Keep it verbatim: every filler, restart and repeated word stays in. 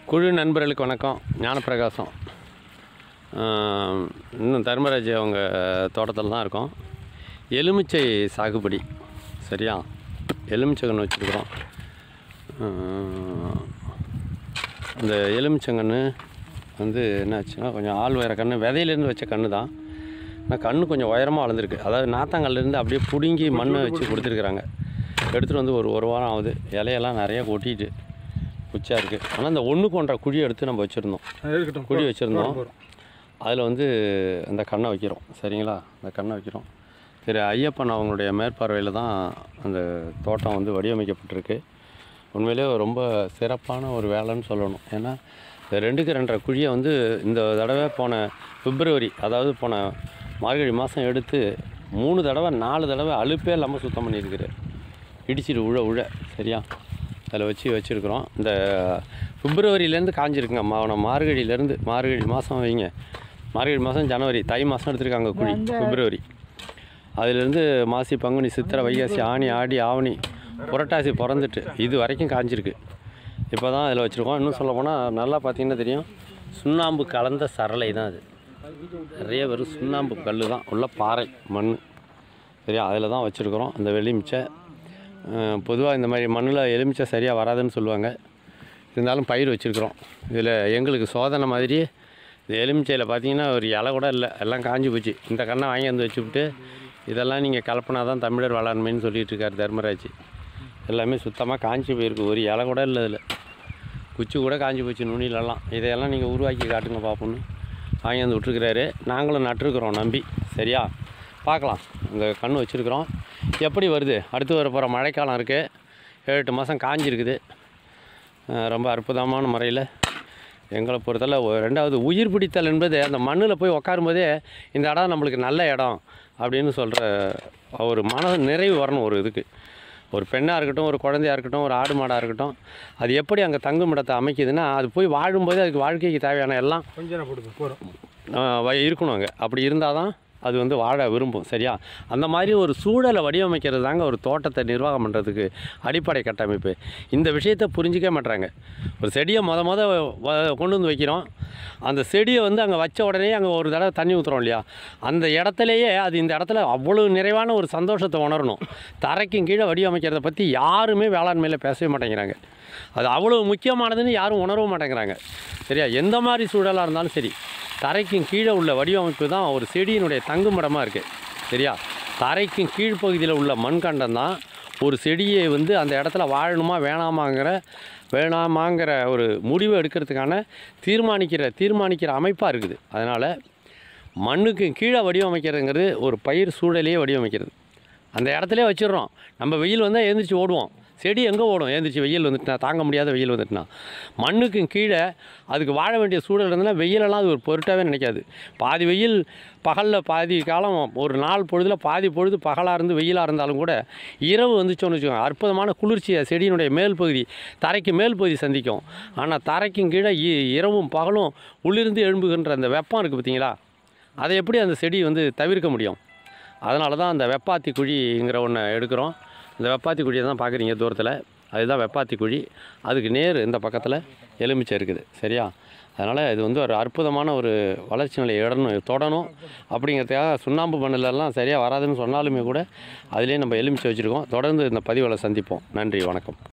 குழு நண்பர்களுக்கு வணக்கம். ஞானப்பிரகாசம். இன்னும் தர்மராஜ் அவங்க தோட்டத்தில் தான் இருக்கோம். எலுமிச்சை சாகுபடி. சரியா, எலுமிச்சங்கன்று வச்சுருக்குறோம். இந்த எலுமிச்சங்கன்று வந்து என்னாச்சுன்னா கொஞ்சம் ஆள் உயர கன்று, விதையிலேருந்து வச்ச கன்று தான். ஆனால் கன்று கொஞ்சம் உயரமாக வளர்ந்துருக்கு. அதாவது நாத்தாங்கல்லேருந்து அப்படியே பிடுங்கி மண்ணை வச்சு கொடுத்துருக்குறாங்க. எடுத்துகிட்டு வந்து ஒரு ஒரு வாரம் ஆகுது. இலையெல்லாம் நிறையா கொட்டிட்டு குச்சியாக இருக்குது. ஆனால் இந்த ஒன்றுக்கு ஒன்றரை குழி எடுத்து நம்ம வச்சுருந்தோம். குழி வச்சுருந்தோம். அதில் வந்து அந்த கண்ணை வைக்கிறோம். சரிங்களா, அந்த கண்ணை வைக்கிறோம். சரி, ஐயப்பன் அவங்களுடைய மேற்பார்வையில் தான் அந்த தோட்டம் வந்து வடிவமைக்கப்பட்டிருக்கு. உண்மையிலே ரொம்ப சிறப்பான ஒரு வேலைன்னு சொல்லணும். ஏன்னா இந்த ரெண்டுக்கு ரெண்டரை குழியை வந்து இந்த தடவை போன பிப்ரவரி, அதாவது போன மார்கழி மாதம் எடுத்து மூணு தடவை நாலு தடவை அலுப்பே இல்லாமல் சுத்தம் பண்ணியிருக்குது. இடிச்சிட்டு உழ உழ சரியா அதில் வச்சு வச்சுருக்குறோம். இந்த பிப்ரவரியிலேருந்து காஞ்சிருக்குங்க. மா மார்கழியிலேருந்து மார்கழி மாதம் வைங்க, மார்கழி மாதம் ஜனவரி தை மாதம் எடுத்துருக்காங்க குழி. பிப்ரவரி அதிலேருந்து மாசி பங்குனி சித்திரை வைகாசி ஆனி ஆடி ஆவணி புரட்டாசி பிறந்துட்டு இது வரைக்கும் காஞ்சிருக்கு. இப்போ தான் அதில் வச்சுருக்கோம். இன்னும் சொல்ல போனால் நல்லா பார்த்திங்கன்னா தெரியும், சுண்ணாம்பு கலந்த சரளை தான் அது. நிறைய வெறும் சுண்ணாம்பு கல் தான், உள்ள பாறை மண். சரியா, அதில் தான் வச்சுருக்குறோம் அந்த எலுமிச்சை. பொதுவாக இந்த மாதிரி மண்ணில் எலுமிச்சை சரியாக வராதுன்னு சொல்லுவாங்க. இருந்தாலும் பயிர் வச்சுருக்குறோம். இதில் எங்களுக்கு சோதனை மாதிரி இந்த எலுமிச்சையில் பார்த்திங்கன்னா ஒரு இலை கூட இல்லை, எல்லாம் காஞ்சி போச்சு. இந்த கண்ணை வாங்கி வந்து வச்சுவிட்டு இதெல்லாம் நீங்கள் கலப்பினா தான் தமிழர் வளரணுமேன்னு சொல்லிகிட்டு இருக்கார் தர்மராஜ். எல்லாமே சுத்தமாக காஞ்சி போயிருக்கு. ஒரு இலை கூட இல்லை இதில். குச்சி கூட காஞ்சி போச்சு நுனிலெல்லாம். இதையெல்லாம் நீங்கள் உருவாக்கி காட்டுங்க பார்ப்போன்னு வாங்கி வந்து விட்டுருக்குறாரு. நாங்களும் நட்டுருக்குறோம் நம்பி. சரியா, பார்க்கலாம். இந்த கன்று வச்சுருக்குறோம். எப்படி வருது, அடுத்து வர போகிற மழைக்காலம் இருக்குது. ஏழு எட்டு மாதம் காஞ்சிருக்குது. ரொம்ப அற்புதமான முறையில் எங்களை பொறுத்தளவு. ரெண்டாவது உயிர் பிடித்தல் என்பது அந்த மண்ணில் போய் உட்காரும்போதே இந்த இடம் நம்மளுக்கு நல்ல இடம் அப்படின்னு சொல்கிற ஒரு மன நிறைவு வரணும். ஒரு இதுக்கு ஒரு பெண்ணாக இருக்கட்டும், ஒரு குழந்தையாக இருக்கட்டும், ஒரு ஆடு மாடாக இருக்கட்டும், அது எப்படி அங்கே தங்கும் இடத்தை அமைக்குதுன்னா அது போய் வாழும்போது அதுக்கு வாழ்க்கைக்கு தேவையான எல்லாம் இருக்கணும் அங்கே. அப்படி இருந்தால் தான் அது வந்து வாழ விரும்பும். சரியா, அந்த மாதிரி ஒரு சூழலை வடிவமைக்கிறது தாங்க ஒரு தோட்டத்தை நிர்வாகம் பண்ணுறதுக்கு அடிப்படை கட்டமைப்பு. இந்த விஷயத்தை புரிஞ்சிக்க மாட்டுறாங்க. ஒரு செடியை மொத மொத கொண்டு வந்து வைக்கிறோம். அந்த செடியை வந்து அங்கே வச்ச உடனே அங்கே ஒரு தடவை தண்ணி ஊற்றுறோம் இல்லையா, அந்த இடத்துலையே அது இந்த இடத்துல அவ்வளோ நிறைவான ஒரு சந்தோஷத்தை உணரணும். தரைக்கும் கீழே வடிவமைக்கிறத பற்றி யாருமே வேளாண்மையில் பேசவே மாட்டேங்கிறாங்க. அது அவ்வளோ முக்கியமானதுன்னு யாரும் உணரவும் மாட்டேங்கிறாங்க. சரியா, எந்த மாதிரி சூழலாக இருந்தாலும் சரி, தரைக்கும் கீழே உள்ள வடிவமைப்பு தான் ஒரு செடியினுடைய தங்குமிடமாக இருக்குது. சரியா, தரைக்கும் கீழ்ப்பகுதியில் உள்ள மண்கண்டம் தான் ஒரு செடியை வந்து அந்த இடத்துல வாழணுமா வேணாமாங்கிற வேணாமாங்கிற ஒரு முடிவு எடுக்கிறதுக்கான தீர்மானிக்கிற தீர்மானிக்கிற அமைப்பாக இருக்குது. அதனால் மண்ணுக்கு கீழே வடிவமைக்கிறதுங்கிறது ஒரு பயிர் சூழலையே வடிவமைக்கிறது. அந்த இடத்துல வச்சிடுறோம். நம்ம வெயில் வந்தால் எழுந்திரிச்சு ஓடுவோம். செடி எங்கே ஓடும், எழுந்திரிச்சு வெயில் வந்துட்டுனா, தாங்க முடியாத வெயில் வந்துட்டுனா. மண்ணுக்கு கீழே அதுக்கு வாழ வேண்டிய சூழல் இருந்ததுன்னா வெயிலெல்லாம் அது ஒரு பொருட்டாகவே நினைக்காது. பாதி வெயில் பகலில், பாதி காலம் ஒரு நாள் பொழுதில் பாதி பொழுது பகலாக இருந்து வெயிலாக இருந்தாலும் கூட இரவு வந்துச்சோன்னு வச்சுக்கோங்க, அற்புதமான குளிர்ச்சியை செடியினுடைய மேல் பகுதி, தரைக்கு மேல் பகுதி சந்திக்கும். ஆனால் தரைக்கும் கீழே இரவும் பகலும் உள்ளிருந்து எழும்புகின்ற அந்த வெப்பம் இருக்குது பார்த்தீங்களா, அதை எப்படி அந்த செடி வந்து தவிர்க்க முடியும்? அதனால தான் அந்த வெப்பாத்தி குழிங்கிற ஒன்று எடுக்கிறோம். இந்த வெப்பாத்தி குழியை தான் பார்க்குறீங்க தூரத்தில், அதுதான் வெப்பாத்தி குழி. அதுக்கு நேர் இந்த பக்கத்தில் எலுமிச்சை இருக்குது. சரியா, அதனால் இது வந்து ஒரு அற்புதமான ஒரு வளர்ச்சி நிலையை இடணும் தொடணும். அப்படிங்கிறதுக்காக சுண்ணாம்பு மண்ணிலெல்லாம் சரியாக வராதுன்னு சொன்னாலுமே கூட அதிலே நம்ம எலுமிச்சை வச்சுருக்கோம். தொடர்ந்து இந்த பதிவுகளை சந்திப்போம். நன்றி, வணக்கம்.